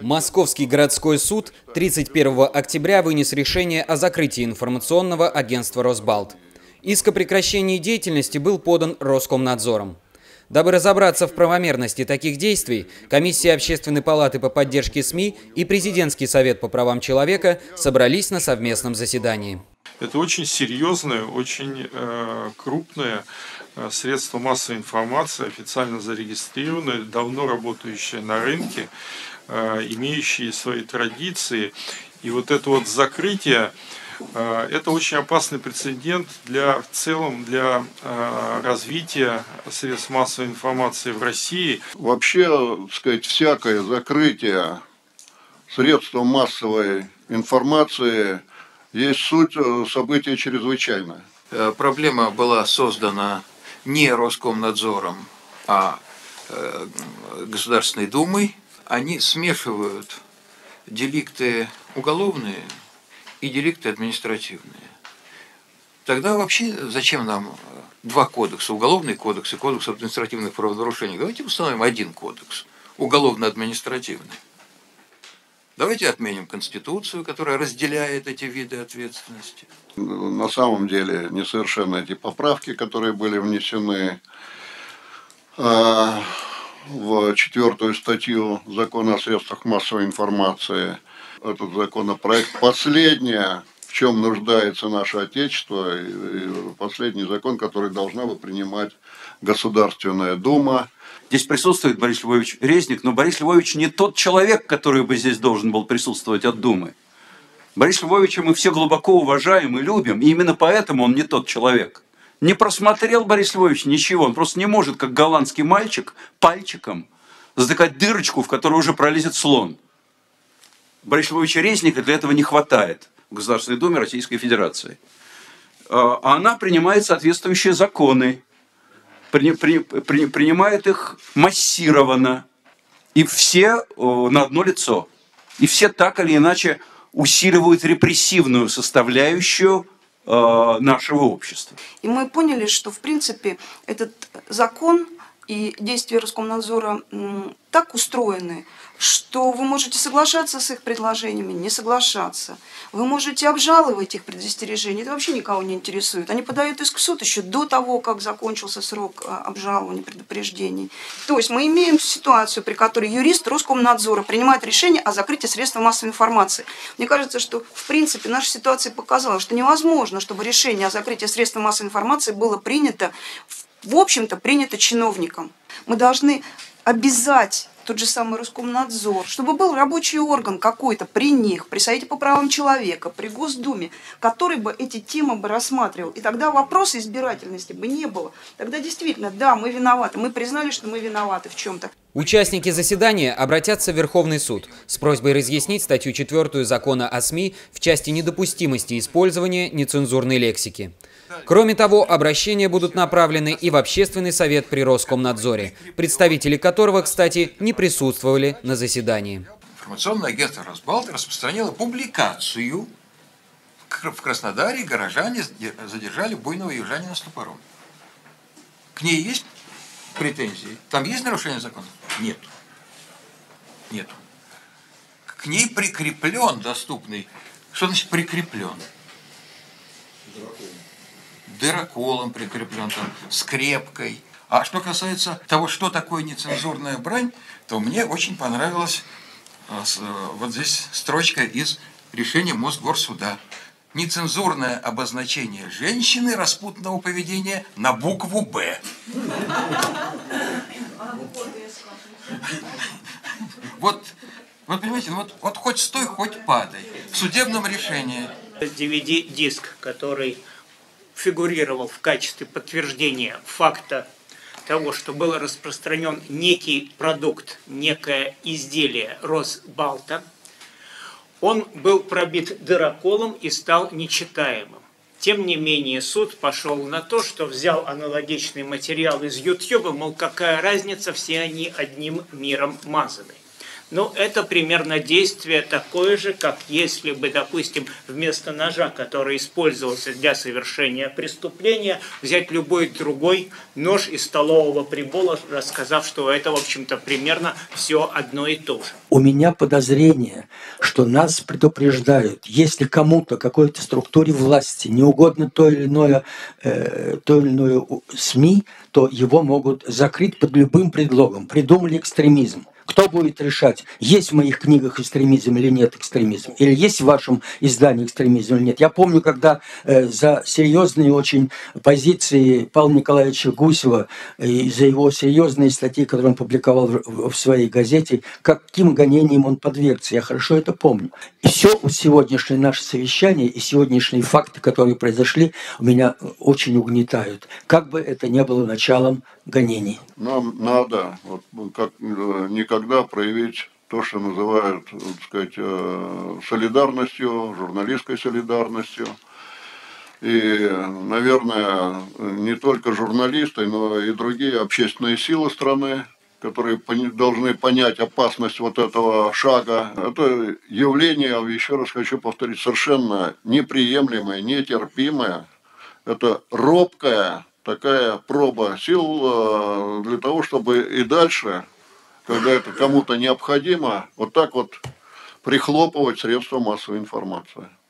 Московский городской суд 31 октября вынес решение о закрытии информационного агентства «Росбалт». Иск о прекращении деятельности был подан Роскомнадзором. Дабы разобраться в правомерности таких действий, Комиссия Общественной палаты по поддержке СМИ и Президентский совет по правам человека собрались на совместном заседании. Это очень серьезное, очень крупное средство массовой информации, официально зарегистрированное, давно работающее на рынке, имеющие свои традиции. И вот это вот закрытие, это очень опасный прецедент в целом для развития средств массовой информации в России. Вообще, так сказать, всякое закрытие средств массовой информации есть суть события чрезвычайное. Проблема была создана не Роскомнадзором, а Государственной Думой. Они смешивают деликты уголовные и деликты административные. Тогда вообще зачем нам два кодекса, уголовный кодекс и кодекс административных правонарушений? Давайте установим один кодекс, уголовно-административный. Давайте отменим Конституцию, которая разделяет эти виды ответственности. На самом деле несовершенны эти поправки, которые были внесены в 4-ю статью Закона о средствах массовой информации. Этот законопроект последнее, в чем нуждается наше Отечество, и последний закон, который должна бы принимать Государственная Дума. Здесь присутствует Борис Львович Резник, но Борис Львович не тот человек, который бы здесь должен был присутствовать от Думы. Бориса Львовича мы все глубоко уважаем и любим, и именно поэтому он не тот человек. Не просмотрел Борис Львович ничего, он просто не может, как голландский мальчик, пальчиком затыкать дырочку, в которую уже пролезет слон. Бориса Львовича Резника для этого не хватает в Государственной Думе Российской Федерации. А она принимает соответствующие законы, принимает их массированно, и все на одно лицо. И все так или иначе усиливают репрессивную составляющую нашего общества. И мы поняли, что в принципе этот закон и действия Роскомнадзора так устроены, что вы можете соглашаться с их предложениями, не соглашаться. Вы можете обжаловать их предостережения, это вообще никого не интересует. Они подают иск в суд еще до того, как закончился срок обжалования предупреждений. То есть мы имеем ситуацию, при которой юрист Роскомнадзора принимает решение о закрытии средств массовой информации. Мне кажется, что в принципе наша ситуация показала, что невозможно, чтобы решение о закрытии средств массовой информации было принято, в общем-то, принято чиновником. Мы должны обязать тот же самый Роскомнадзор, чтобы был рабочий орган какой-то при них, при Совете по правам человека, при Госдуме, который бы эти темы бы рассматривал. И тогда вопроса избирательности бы не было. Тогда действительно, да, мы виноваты, мы признали, что мы виноваты в чем-то. Участники заседания обратятся в Верховный суд с просьбой разъяснить статью 4 Закона о СМИ в части недопустимости использования нецензурной лексики. Кроме того, обращения будут направлены и в Общественный совет при Роскомнадзоре, представители которого, кстати, не присутствовали на заседании. Информационное агентство «Росбалт» распространило публикацию. В Краснодаре горожане задержали буйного южанина с топором. К ней есть претензии? Там есть нарушение закона? Нет. Нет. К ней прикреплен доступный. Что значит прикреплен? Дыроколом прикреплен, там, скрепкой. А что касается того, что такое нецензурная брань, то мне очень понравилась вот здесь строчка из решения Мосгорсуда. Нецензурное обозначение женщины распутного поведения на букву «Б». Вот понимаете, вот хоть стой, хоть падай. В судебном решении. DVD-диск, который фигурировал в качестве подтверждения факта того, что был распространен некий продукт, некое изделие Росбалта, он был пробит дыроколом и стал нечитаемым. Тем не менее, суд пошел на то, что взял аналогичный материал из YouTube, мол, какая разница, все они одним миром мазаны. Ну, это примерно действие такое же, как если бы, допустим, вместо ножа, который использовался для совершения преступления, взять любой другой нож из столового прибора, рассказав, что это, в общем-то, примерно все одно и то же. У меня подозрение, что нас предупреждают, если кому-то, какой-то структуре власти не угодно то или иное СМИ, то его могут закрыть под любым предлогом. Придумали экстремизм. Кто будет решать, есть в моих книгах экстремизм или нет экстремизм? Или есть в вашем издании экстремизм или нет? Я помню, когда за серьезные очень позиции Павла Николаевича Гусева и за его серьезные статьи, которые он публиковал в своей газете, каким гонениям он подвергся. Я хорошо это помню. И все сегодняшнее наше совещание и сегодняшние факты, которые произошли, меня очень угнетают. Как бы это ни было началом гонений. Нам надо как никогда проявить то, что называют, так сказать, солидарностью, журналистской солидарностью. И, наверное, не только журналисты, но и другие общественные силы страны, которые должны понять опасность вот этого шага. Это явление, еще раз хочу повторить, совершенно неприемлемое, нетерпимое. Это робкая такая проба сил для того, чтобы и дальше, когда это кому-то необходимо, вот так вот прихлопывать средства массовой информации.